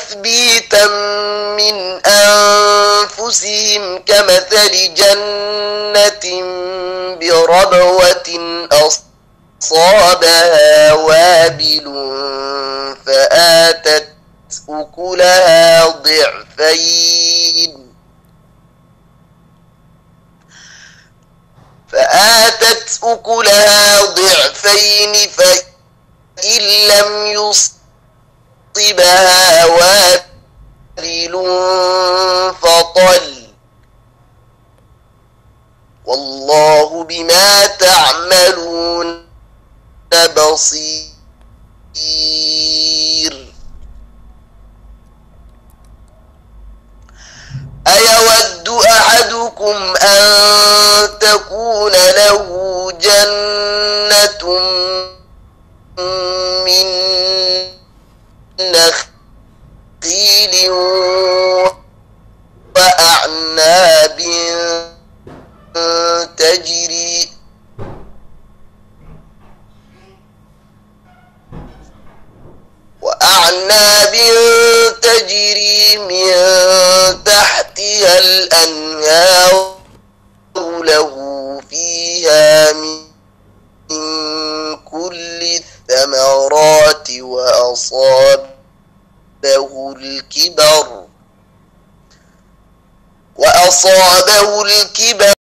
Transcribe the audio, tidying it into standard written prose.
تثبيتا من أنفسهم كمثل جنة بربوة أصابها وابل فآتت أكلها ضعفين فإن لم يصبها وابل فطل والله بما تعملون بصير. أيود أحدكم أن تكون له جنة من نخيل وأعناب تجري من تحتها الأنهار له فيها من كل الثمرات وأصابه الكبر